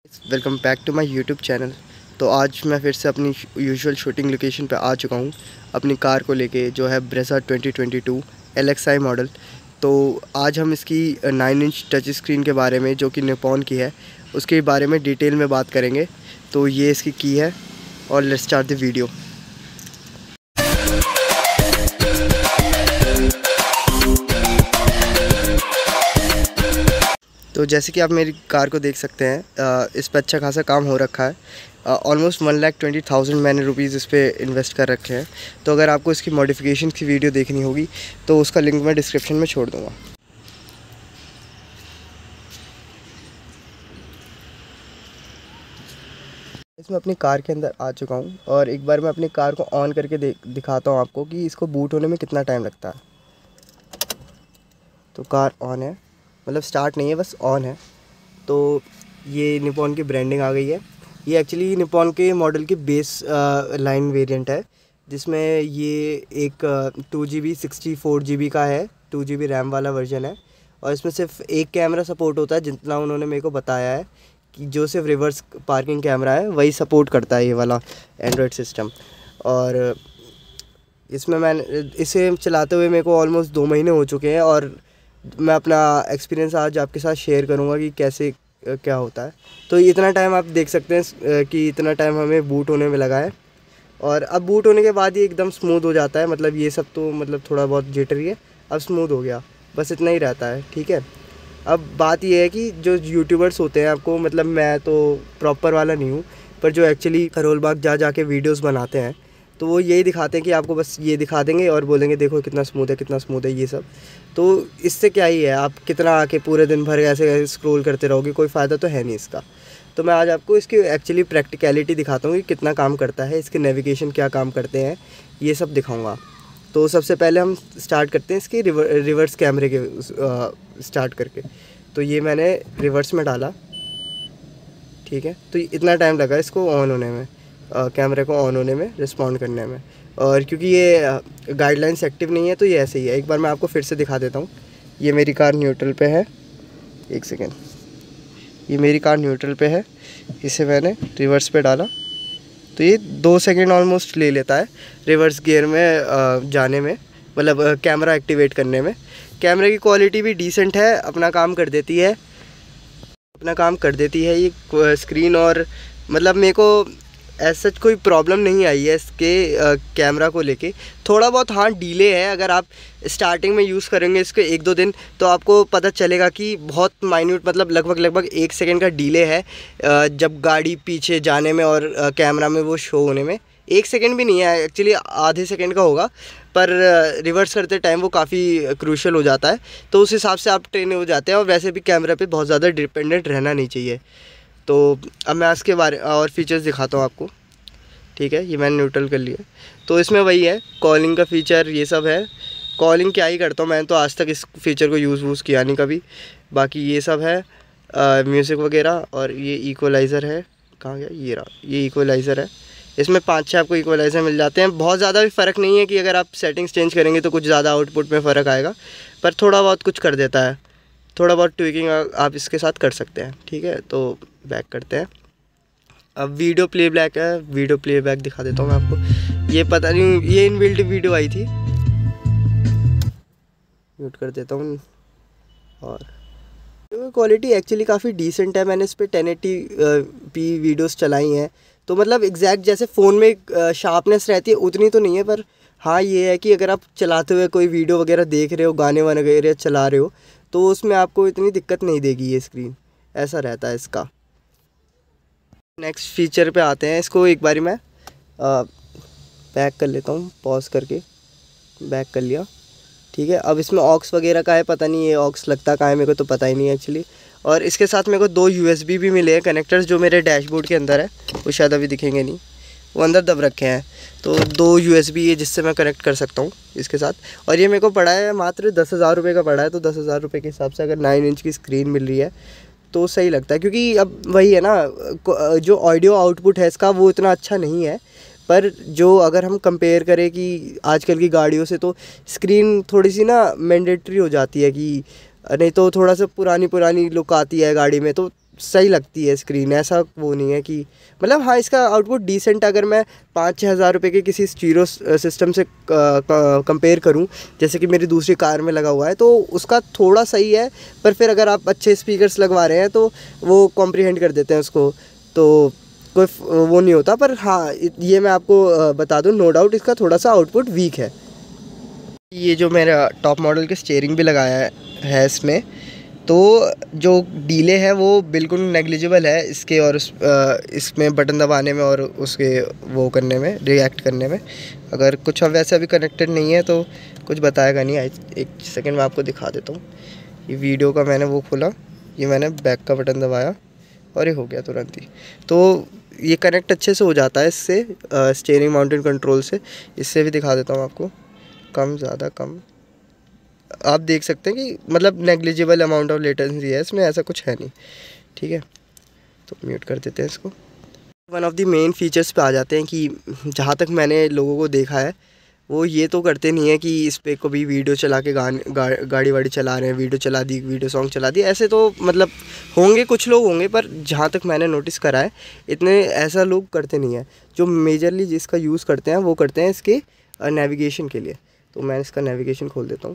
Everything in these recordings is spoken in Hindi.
Welcome back to my YouTube channel. तो आज मैं फिर से अपनी यूजुअल शूटिंग लोकेशन पे आ चुका हूँ अपनी कार को लेके, जो है ब्रेज़ा 2022 LXi मॉडल। तो आज हम इसकी 9 इंच टच स्क्रीन के बारे में, जो कि निपॉन की है, उसके बारे में डिटेल में बात करेंगे। तो ये इसकी की है और लेट्स स्टार्ट द वीडियो। तो जैसे कि आप मेरी कार को देख सकते हैं, इस पर अच्छा खासा काम हो रखा है। ऑलमोस्ट 1,20,000 मैंने रुपीज़ इस पर इन्वेस्ट कर रखे हैं। तो अगर आपको इसकी मॉडिफिकेशन की वीडियो देखनी होगी तो उसका लिंक मैं डिस्क्रिप्शन में छोड़ दूँगा। इसमें अपनी कार के अंदर आ चुका हूँ और एक बार मैं अपनी कार को ऑन करके दिखाता हूँ आपको कि इसको बूट होने में कितना टाइम लगता है। तो कार ऑन है, मतलब स्टार्ट नहीं है, बस ऑन है। तो ये निपॉन की ब्रांडिंग आ गई है। ये एक्चुअली निपॉन के मॉडल की बेस लाइन वेरिएंट है, जिसमें ये एक 2GB 64GB का है, 2GB रैम वाला वर्जन है। और इसमें सिर्फ एक कैमरा सपोर्ट होता है, जितना उन्होंने मेरे को बताया है कि जो सिर्फ रिवर्स पार्किंग कैमरा है वही सपोर्ट करता है ये वाला एंड्रॉयड सिस्टम। और इसमें मैंने इसे चलाते हुए मेरे को ऑलमोस्ट 2 महीने हो चुके हैं और मैं अपना एक्सपीरियंस आज आपके साथ शेयर करूंगा कि कैसे क्या होता है। तो इतना टाइम आप देख सकते हैं कि इतना टाइम हमें बूट होने में लगा है। और अब बूट होने के बाद ये एकदम स्मूथ हो जाता है। मतलब ये सब तो मतलब थोड़ा बहुत जिटरी है, अब स्मूथ हो गया, बस इतना ही रहता है। ठीक है, अब बात ये है कि जो यूट्यूबर्स होते हैं, आपको मतलब मैं तो प्रॉपर वाला नहीं हूँ, पर जो एक्चुअली करोल बाग जा के वीडियोस बनाते हैं, तो वो यही दिखाते हैं कि आपको बस ये दिखा देंगे और बोलेंगे देखो कितना स्मूथ है, कितना स्मूथ है ये सब। तो इससे क्या ही है, आप कितना आके पूरे दिन भर ऐसे स्क्रॉल करते रहोगे, कोई फ़ायदा तो है नहीं इसका। तो मैं आज आपको इसकी एक्चुअली प्रैक्टिकलिटी दिखाता हूँ कि कितना काम करता है, इसके नेविगेशन क्या काम करते हैं, ये सब दिखाऊँगा। तो सबसे पहले हम स्टार्ट करते हैं इसके रिवर्स कैमरे के स्टार्ट करके। तो ये मैंने रिवर्स में डाला, ठीक है। तो इतना टाइम लगा इसको ऑन होने में, कैमरे को ऑन होने में, रिस्पॉन्ड करने में। और क्योंकि ये गाइडलाइंस एक्टिव नहीं है तो ये ऐसे ही है। एक बार मैं आपको फिर से दिखा देता हूँ। ये मेरी कार न्यूट्रल पे है, एक सेकेंड, ये मेरी कार न्यूट्रल पे है, इसे मैंने रिवर्स पे डाला तो ये 2 सेकेंड ऑलमोस्ट ले लेता है रिवर्स गियर में जाने में, मतलब कैमरा एक्टिवेट करने में। कैमरे की क्वालिटी भी डिसेंट है, अपना काम कर देती है, ये स्क्रीन। और मतलब मेरे को ऐसा कोई प्रॉब्लम नहीं आई है इसके कैमरा को लेके। थोड़ा बहुत हाँ डिले है, अगर आप स्टार्टिंग में यूज़ करेंगे इसके 1-2 दिन तो आपको पता चलेगा कि बहुत माइन्यूट, मतलब लगभग 1 सेकेंड का डिले है जब गाड़ी पीछे जाने में और कैमरा में वो शो होने में। 1 सेकेंड भी नहीं है एक्चुअली, आधे सेकेंड का होगा, पर रिवर्स करते टाइम वो काफ़ी क्रूशल हो जाता है। तो उस हिसाब से आप ट्रेन हो जाते हैं। और वैसे भी कैमरा पे बहुत ज़्यादा डिपेंडेंट रहना नहीं चाहिए। तो अब मैं इसके बारे और फीचर्स दिखाता हूँ आपको, ठीक है। ये मैंने न्यूट्रल कर लिया। तो इसमें वही है, कॉलिंग का फ़ीचर ये सब है। कॉलिंग क्या ही करता हूँ, मैंने तो आज तक इस फीचर को यूज़ किया नहीं कभी। बाकी ये सब है म्यूज़िक वगैरह। और ये इक्वलाइज़र है, कहाँ गया, ये रहा, ये इक्वलाइज़र है। इसमें 5-6 आपको इक्वलाइज़र मिल जाते हैं। बहुत ज़्यादा भी फ़र्क नहीं है कि अगर आप सेटिंग्स चेंज करेंगे तो कुछ ज़्यादा आउटपुट में फ़र्क आएगा, पर थोड़ा बहुत कुछ कर देता है। थोड़ा बहुत ट्विकिंग आप इसके साथ कर सकते हैं, ठीक है। तो बैक करते हैं। अब वीडियो प्लेबैक है, वीडियो प्लेबैक दिखा देता हूँ मैं आपको। ये पता नहीं, ये इनबिल्ट वीडियो आई थी, म्यूट कर देता हूँ। और क्वालिटी एक्चुअली काफ़ी डिसेंट है। मैंने इस पर 1080p वीडियोस चलाई हैं, तो मतलब एग्जैक्ट जैसे फ़ोन में शार्पनेस रहती है उतनी तो नहीं है, पर हाँ ये है कि अगर आप चलाते हुए कोई वीडियो वगैरह देख रहे हो, गाने वगैरह चला रहे हो, तो उसमें आपको इतनी दिक्कत नहीं देगी ये स्क्रीन, ऐसा रहता है इसका। नेक्स्ट फीचर पे आते हैं। इसको एक बारी मैं बैक कर लेता हूँ, पॉज करके बैक कर लिया, ठीक है। अब इसमें ऑक्स वगैरह का है, पता नहीं ये ऑक्स लगता कहाँ है, मेरे को तो पता ही नहीं है एक्चुअली। और इसके साथ मेरे को 2 USB भी मिले हैं कनेक्टर्स, जो मेरे डैशबोर्ड के अंदर है, वो शायद अभी दिखेंगे नहीं, वो अंदर दब रखे हैं। तो 2 USB है जिससे मैं कनेक्ट कर सकता हूँ इसके साथ। और ये मेरे को पड़ा है मात्र 10,000 रुपये का पड़ा है। तो 10,000 रुपये के हिसाब से अगर 9 इंच की स्क्रीन मिल रही है तो सही लगता है, क्योंकि अब वही है ना, जो ऑडियो आउटपुट है इसका वो इतना अच्छा नहीं है। पर जो अगर हम कंपेयर करें कि आजकल की गाड़ियों से, तो स्क्रीन थोड़ी सी ना मैंडेटरी हो जाती है कि नहीं तो थोड़ा सा पुरानी लुक आती है गाड़ी में, तो सही लगती है स्क्रीन, ऐसा वो नहीं है कि मतलब हाँ इसका आउटपुट डिसेंट, अगर मैं 5-6 हज़ार रुपये के किसी स्टीरियो सिस्टम से कंपेयर करूं, जैसे कि मेरी दूसरी कार में लगा हुआ है, तो उसका थोड़ा सही है। पर फिर अगर आप अच्छे स्पीकर्स लगवा रहे हैं तो वो कॉम्प्रीहेंड कर देते हैं उसको, तो कोई वो नहीं होता। पर हाँ ये मैं आपको बता दूं, नो डाउट इसका थोड़ा सा आउटपुट वीक है। ये जो मेरा टॉप मॉडल के स्टीयरिंग भी लगाया है इसमें, तो जो डीले है वो बिल्कुल नेग्लिजिबल है इसके, और इसमें बटन दबाने में और उसके वो करने में, रिएक्ट करने में। अगर कुछ अब वैसे अभी कनेक्टेड नहीं है तो कुछ बताएगा नहीं। एक सेकंड में आपको दिखा देता हूँ। ये वीडियो का मैंने वो खोला, ये मैंने बैक का बटन दबाया और ये हो गया तुरंत ही। तो ये कनेक्ट अच्छे से हो जाता है इससे, स्टीयरिंग माउंटेड कंट्रोल से। इससे भी दिखा देता हूँ आपको, कम ज़्यादा कम, आप देख सकते हैं कि मतलब नेग्लिजिबल अमाउंट ऑफ लेटेंसी है इसमें, ऐसा कुछ है नहीं। ठीक है, तो म्यूट कर देते हैं इसको। One of the main features पे आ जाते हैं कि जहाँ तक मैंने लोगों को देखा है वो ये तो करते नहीं है कि इस पर कभी वीडियो चला के गाड़ी वाड़ी चला रहे हैं, वीडियो चला दी, वीडियो सॉन्ग चला दी, ऐसे तो मतलब होंगे, कुछ लोग होंगे, पर जहाँ तक मैंने नोटिस करा है इतने ऐसा लोग करते नहीं है। जो मेजरली जिसका यूज़ करते हैं वो करते हैं इसके नेविगेशन के लिए। तो मैं इसका नेविगेशन खोल देता हूँ।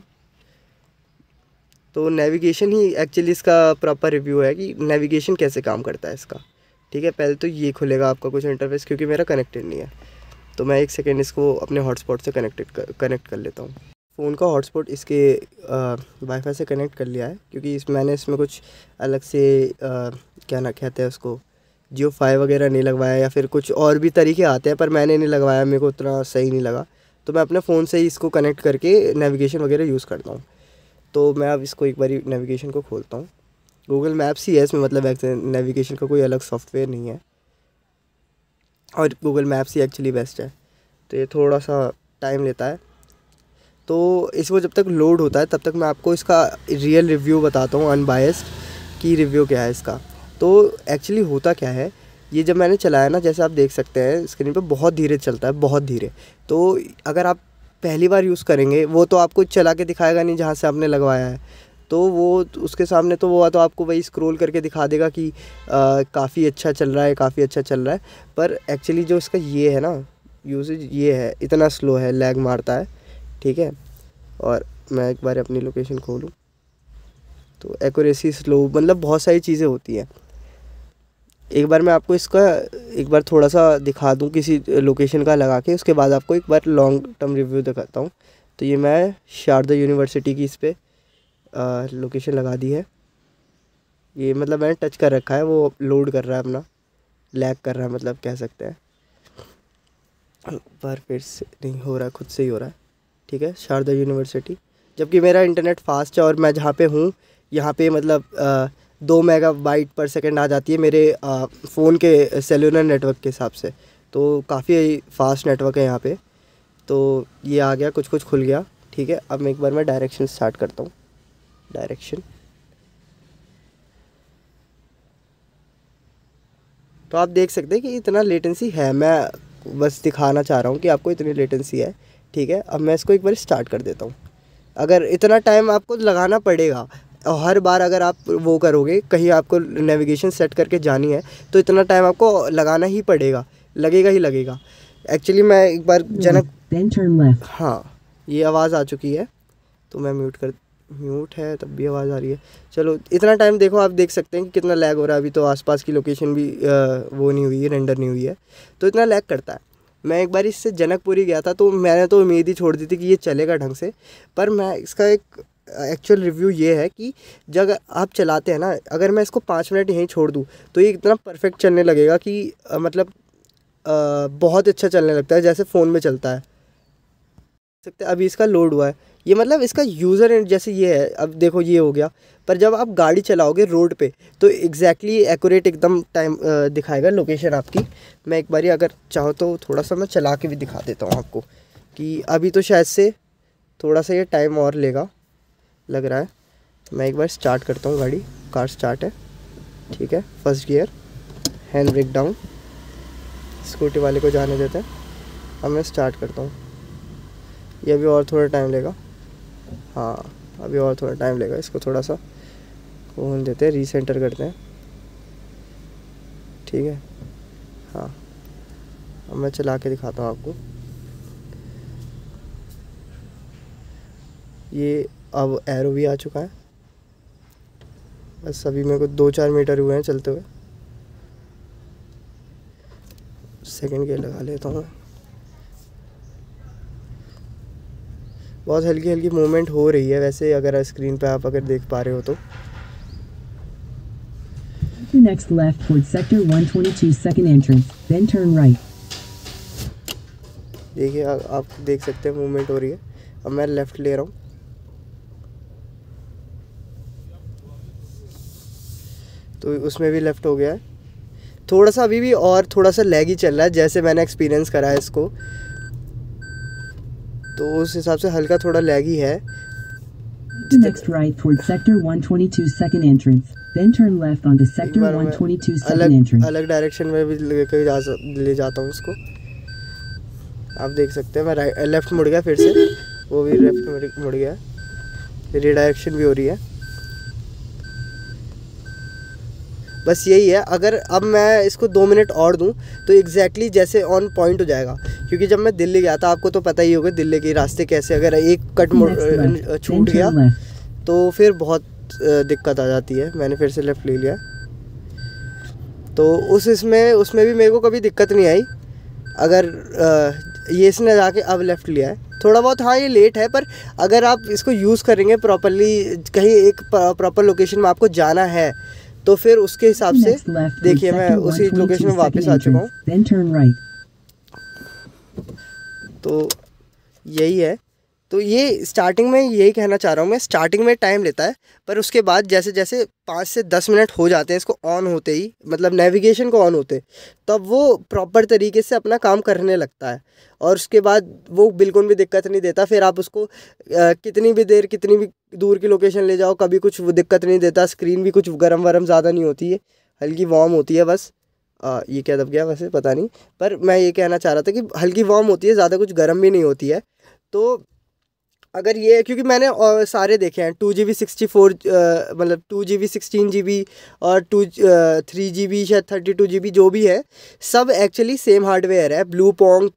तो नेविगेशन ही एक्चुअली इसका प्रॉपर रिव्यू है कि नेविगेशन कैसे काम करता है इसका। ठीक है, पहले तो ये खुलेगा आपका कुछ इंटरफेस, क्योंकि मेरा कनेक्टेड नहीं है। तो मैं एक सेकेंड इसको अपने हॉटस्पॉट से कनेक्ट कर लेता हूँ। फ़ोन का हॉटस्पॉट इसके वाईफाई से कनेक्ट कर लिया है, क्योंकि मैंने इसमें कुछ अलग से क्या ना कहते हैं उसको, जियो 5 वगैरह नहीं लगवाया, या फिर कुछ और भी तरीके आते हैं, पर मैंने नहीं लगवाया, मेरे को उतना सही नहीं लगा। तो मैं अपने फ़ोन से ही इसको कनेक्ट करके नेविगेशन वगैरह यूज़ करता हूँ। तो मैं अब इसको एक बारी नेविगेशन को खोलता हूँ। गूगल मैप्स ही है इसमें, मतलब नेविगेशन का कोई अलग सॉफ्टवेयर नहीं है, और गूगल मैप्स ही एक्चुअली बेस्ट है। तो ये थोड़ा सा टाइम लेता है, तो इसको जब तक लोड होता है तब तक मैं आपको इसका रियल रिव्यू बताता हूँ, अनबायस्ड, कि रिव्यू क्या है इसका। तो एक्चुअली होता क्या है, ये जब मैंने चलाया ना, जैसे आप देख सकते हैं स्क्रीन पे, बहुत धीरे चलता है, बहुत धीरे। तो अगर आप पहली बार यूज़ करेंगे, वो तो आपको चला के दिखाएगा नहीं जहाँ से आपने लगवाया है, तो वो उसके सामने तो वो तो आपको वही स्क्रॉल करके दिखा देगा कि काफ़ी अच्छा चल रहा है, काफ़ी अच्छा चल रहा है। पर एक्चुअली जो इसका ये है ना यूसेज, ये है इतना स्लो है, लैग मारता है। ठीक है, और मैं एक बार अपनी लोकेशन खोलूँ तो एक्यूरेसी स्लो, मतलब बहुत सारी चीज़ें होती हैं। एक बार मैं आपको इसका एक बार थोड़ा सा दिखा दूं किसी लोकेशन का लगा के, उसके बाद आपको एक बार लॉन्ग टर्म रिव्यू दिखाता हूं। तो ये मैं शारदा यूनिवर्सिटी की इस पर लोकेशन लगा दी है। ये मतलब मैंने टच कर रखा है, वो लोड कर रहा है अपना, लैग कर रहा है मतलब कह सकते हैं, पर फिर से नहीं हो रहा है, खुद से ही हो रहा है। ठीक है, शारदा यूनिवर्सिटी, जबकि मेरा इंटरनेट फास्ट है, और मैं जहाँ पे हूँ यहाँ पे मतलब 2 मेगाबाइट पर सेकंड आ जाती है मेरे फ़ोन के सेलुलर नेटवर्क के हिसाब से। तो काफ़ी फास्ट नेटवर्क है यहाँ पे। तो ये आ गया, कुछ कुछ खुल गया। ठीक है, अब मैं एक बार मैं डायरेक्शन स्टार्ट करता हूँ। डायरेक्शन, तो आप देख सकते हैं कि इतना लेटेंसी है, मैं बस दिखाना चाह रहा हूँ कि आपको इतनी लेटेंसी है। ठीक है, अब मैं इसको एक बार स्टार्ट कर देता हूँ। अगर इतना टाइम आपको लगाना पड़ेगा, और हर बार अगर आप वो करोगे, कहीं आपको नेविगेशन सेट करके जानी है, तो इतना टाइम आपको लगाना ही पड़ेगा, लगेगा ही लगेगा। एक्चुअली मैं एक बार जनक, हाँ ये आवाज़ आ चुकी है, तो मैं म्यूट है तब भी आवाज़ आ रही है। चलो, इतना टाइम देखो, आप देख सकते हैं कि कितना लैग हो रहा है। अभी तो आसपास की लोकेशन भी वो नहीं हुई है, रेंडर नहीं हुई है, तो इतना लैग करता है। मैं एक बार इससे जनकपुरी गया था, तो मैंने तो उम्मीद ही छोड़ दी थी कि ये चलेगा ढंग से। पर मैं इसका एक एक्चुअल रिव्यू ये है कि जब आप चलाते हैं ना, अगर मैं इसको 5 मिनट यहीं छोड़ दूँ तो ये इतना परफेक्ट चलने लगेगा कि मतलब बहुत अच्छा चलने लगता है, जैसे फ़ोन में चलता है। सकते अभी इसका लोड हुआ है, ये मतलब इसका यूज़र एंड जैसे ये है। अब देखो ये हो गया, पर जब आप गाड़ी चलाओगे रोड पे तो एग्जैक्टली एक्यूरेट एकदम टाइम दिखाएगा लोकेशन आपकी। मैं एक बारी अगर चाहो तो थोड़ा सा मैं चला के भी दिखा देता हूँ आपको, कि अभी तो शायद से थोड़ा सा ये टाइम और लेगा लग रहा है। मैं एक बार स्टार्ट करता हूँ गाड़ी, कार स्टार्ट है। ठीक है, first gear, hand brake down, scooty वाले को जाने देते हैं। अब मैं स्टार्ट करता हूँ, ये अभी और थोड़ा टाइम लेगा। हाँ, अभी और थोड़ा टाइम लेगा, इसको थोड़ा सा होने देते हैं, रीसेंटर करते हैं। ठीक है। हाँ, अब मैं चला के दिखाता हूँ आपको। ये अब एरो भी आ चुका है। बस अभी मेरे को 2-4 मीटर हुए हैं चलते हुए। सेकंड गियर लगा लेता हूँ। बहुत हल्की हल्की मूवमेंट हो रही है वैसे, अगर स्क्रीन पे आप अगर देख पा रहे हो तो। Next left towards sector 122 second entrance, then turn right. देखिए आप देख सकते हैं मूवमेंट हो रही है। अब मैं लेफ़्ट ले रहा हूँ, तो उसमें भी लेफ़्ट हो गया है। थोड़ा सा अभी भी और थोड़ा सा लैग ही चल रहा है, जैसे मैंने एक्सपीरियंस करा है इसको, तो उस हिसाब से हल्का थोड़ा लैग ही है। Next right towards sector 122 second entrance, then turn left onto sector 122 second entrance. अलग डायरेक्शन में भी ले जाता हूँ इसको। आप देख सकते हैं मैं लेफ़्ट मुड़ गया फिर से, वो भी लेफ़्ट मुड़ गया, रीडायरेक्शन भी हो रही है। बस यही है। अगर अब मैं इसको 2 मिनट और दूं तो एग्जैक्टली जैसे ऑन पॉइंट हो जाएगा, क्योंकि जब मैं दिल्ली गया था, आपको तो पता ही होगा दिल्ली के रास्ते कैसे, अगर एक कट छूट गया तो फिर बहुत दिक्कत आ जाती है। मैंने फिर से लेफ़्ट ले लिया, तो उसमें भी मेरे को कभी दिक्कत नहीं आई। अगर ये इसने जाके अब लेफ़्ट लिया है थोड़ा बहुत, हाँ ये लेट है, पर अगर आप इसको यूज़ करेंगे प्रॉपरली, कहीं एक प्रॉपर लोकेशन में आपको जाना है, तो फिर उसके हिसाब से देखिए मैं उसी लोकेशन में वापस आ चुका हूँ। तो यही है। तो ये स्टार्टिंग में यही कहना चाह रहा हूँ मैं, स्टार्टिंग में टाइम लेता है, पर उसके बाद जैसे जैसे 5 से 10 मिनट हो जाते हैं इसको ऑन होते ही, मतलब नेविगेशन को ऑन होते, तब वो प्रॉपर तरीके से अपना काम करने लगता है, और उसके बाद वो बिल्कुल भी दिक्कत नहीं देता। फिर आप उसको कितनी भी देर कितनी भी दूर की लोकेशन ले जाओ, कभी कुछ वो दिक्कत नहीं देता। स्क्रीन भी कुछ गर्म वरम ज़्यादा नहीं होती है, हल्की वार्म होती है बस। ये क्या दब गया वैसे पता नहीं, पर मैं ये कहना चाह रहा था कि हल्की वार्म होती है, ज़्यादा कुछ गर्म भी नहीं होती है। तो अगर ये, क्योंकि मैंने सारे देखे हैं 2GB 64 मतलब 2GB 16GB और 3GB शायद 32GB जो भी है, सब एक्चुअली सेम हार्डवेयर है। ब्लू पॉइंट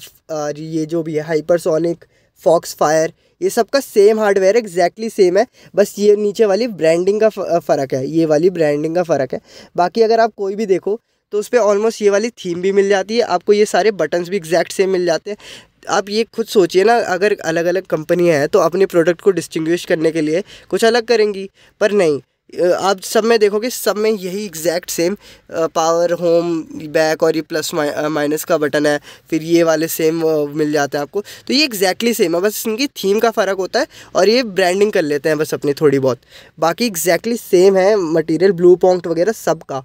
ये जो भी है, हाइपरसोनिक, फॉक्सफायर, ये सब का सेम हार्डवेयर एग्जैक्टली सेम है। बस ये नीचे वाली ब्रांडिंग का फ़र्क है, ये वाली ब्रांडिंग का फ़र्क है। बाकी अगर आप कोई भी देखो तो उस पर ऑलमोस्ट ये वाली थीम भी मिल जाती है आपको, ये सारे बटन्स भी एग्जैक्ट सेम मिल जाते हैं। आप ये खुद सोचिए ना, अगर अलग अलग कंपनियां हैं तो अपने प्रोडक्ट को डिस्टिंग्विश करने के लिए कुछ अलग करेंगी, पर नहीं, आप सब में देखोगे सब में यही exact same power, home, back और ये प्लस माइनस का बटन है, फिर ये वाले सेम मिल जाते हैं आपको। तो ये एग्जैक्टली सेम है, बस इनकी थीम का फ़र्क होता है और ये ब्रांडिंग कर लेते हैं बस अपनी थोड़ी बहुत। बाकी एग्जैक्टली सेम है मटेरियल, ब्लू पॉइंट वगैरह सब का।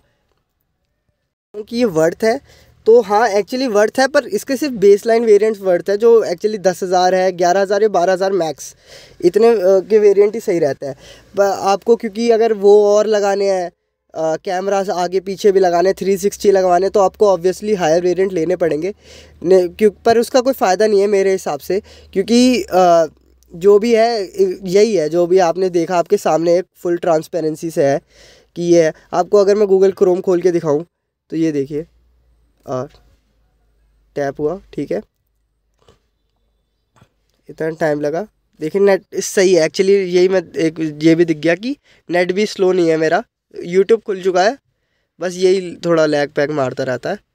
क्योंकि ये वर्थ है, तो हाँ एक्चुअली वर्थ है, पर इसके सिर्फ बेस लाइन वेरियंट्स वर्थ है, जो एक्चुअली 10,000 है, 11,000 या 12,000 मैक्स, इतने के वेरिएंट ही सही रहता है आपको। क्योंकि अगर वो और लगाने हैं, कैमरास आगे पीछे भी लगाने, 360 लगवाने, तो आपको ऑब्वियसली हायर वेरिएंट लेने पड़ेंगे, पर उसका कोई फ़ायदा नहीं है मेरे हिसाब से। क्योंकि जो भी है यही है, जो भी आपने देखा आपके सामने एक फुल ट्रांसपेरेंसी से है कि ये है। आपको अगर मैं गूगल क्रोम खोल के दिखाऊँ तो ये देखिए, और टैप हुआ, ठीक है, इतना टाइम लगा। देखिए नेट सही है एक्चुअली, यही मैं एक ये भी दिख गया कि नेट भी स्लो नहीं है मेरा, यूट्यूब खुल चुका है, बस यही थोड़ा लैग पैक मारता रहता है।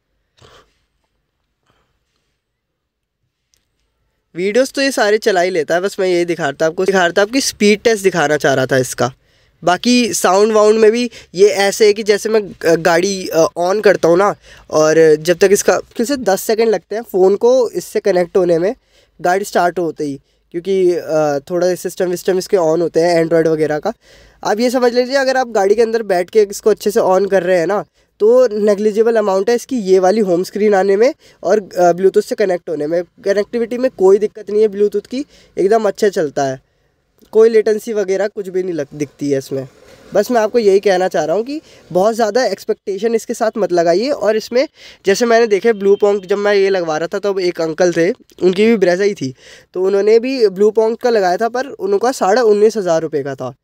वीडियोस तो ये सारे चला ही लेता है, बस मैं यही दिखाता आपको आपकी स्पीड टेस्ट दिखाना चाह रहा था इसका। बाकी साउंड वाउंड में भी ये ऐसे है कि जैसे मैं गाड़ी ऑन करता हूँ ना, और जब तक इसका किसी 10 सेकंड लगते हैं फ़ोन को इससे कनेक्ट होने में, गाड़ी स्टार्ट होते ही, क्योंकि थोड़ा सिस्टम विस्टम इसके ऑन होते हैं एंड्रॉयड वगैरह का। आप ये समझ लीजिए, अगर आप गाड़ी के अंदर बैठ के इसको अच्छे से ऑन कर रहे हैं ना, तो नेग्लिजिबल अमाउंट है इसकी ये वाली होम स्क्रीन आने में और ब्लूटूथ से कनेक्ट होने में। कनेक्टिविटी में कोई दिक्कत नहीं है ब्लूटूथ की, एकदम अच्छा चलता है, कोई लेटेंसी वगैरह कुछ भी नहीं दिखती है इसमें। बस मैं आपको यही कहना चाह रहा हूँ कि बहुत ज़्यादा एक्सपेक्टेशन इसके साथ मत लगाइए। और इसमें जैसे मैंने देखे ब्लू पॉइंट, जब मैं ये लगवा रहा था तो एक अंकल थे, उनकी भी ब्रेजा ही थी, तो उन्होंने भी ब्लू पॉइंट का लगाया था, पर उनका 19,500 रुपये का था।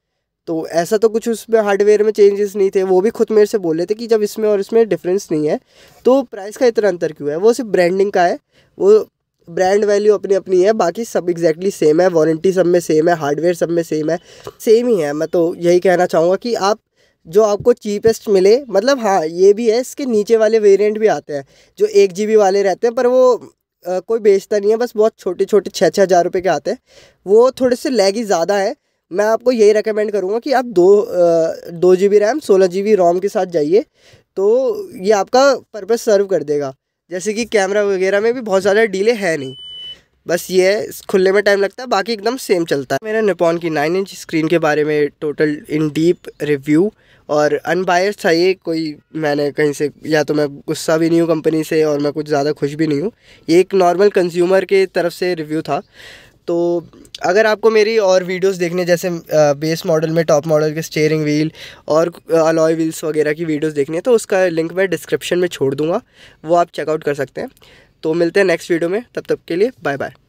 तो ऐसा तो कुछ उसमें हार्डवेयर में चेंजेस नहीं थे। वो भी खुद मेरे से बोल रहे थे कि जब इसमें और इसमें डिफरेंस नहीं है तो प्राइस का इतना अंतर क्यों है। वो सिर्फ ब्रांडिंग का है, वो ब्रांड वैल्यू अपनी अपनी है, बाकी सब एग्जैक्टली सेम है, वारंटी सब में सेम है, हार्डवेयर सब में सेम है, सेम ही है। मैं तो यही कहना चाहूँगा कि आप जो आपको चीपेस्ट मिले, मतलब हाँ ये भी है इसके नीचे वाले वेरिएंट भी आते हैं जो 1 GB वाले रहते हैं, पर वो कोई बेचता नहीं है, बस बहुत छोटे छोटे 6-6 हज़ार रुपये के आते हैं, वो थोड़े से लैगी ज़्यादा है। मैं आपको यही रेकमेंड करूँगा कि आप 2 GB रैम 16 GB रोम के साथ जाइए, तो ये आपका पर्पस सर्व कर देगा। जैसे कि कैमरा वगैरह में भी बहुत ज़्यादा डिले है नहीं, बस ये है खुलने में टाइम लगता है, बाकी एकदम सेम चलता है। मेरा निपॉन की 9 इंच स्क्रीन के बारे में टोटल इन डीप रिव्यू, और अनबायस्ड था ये, कोई मैंने कहीं से, या तो मैं गुस्सा भी नहीं हूँ कंपनी से और मैं कुछ ज़्यादा खुश भी नहीं हूँ, ये एक नॉर्मल कंज्यूमर के तरफ से रिव्यू था। तो अगर आपको मेरी और वीडियोस देखने, जैसे बेस मॉडल में टॉप मॉडल के स्टीयरिंग व्हील और अलॉय व्हील्स वगैरह की वीडियोस देखनी है, तो उसका लिंक मैं डिस्क्रिप्शन में छोड़ दूँगा, वो आप चेकआउट कर सकते हैं। तो मिलते हैं नेक्स्ट वीडियो में, तब तक के लिए बाय बाय।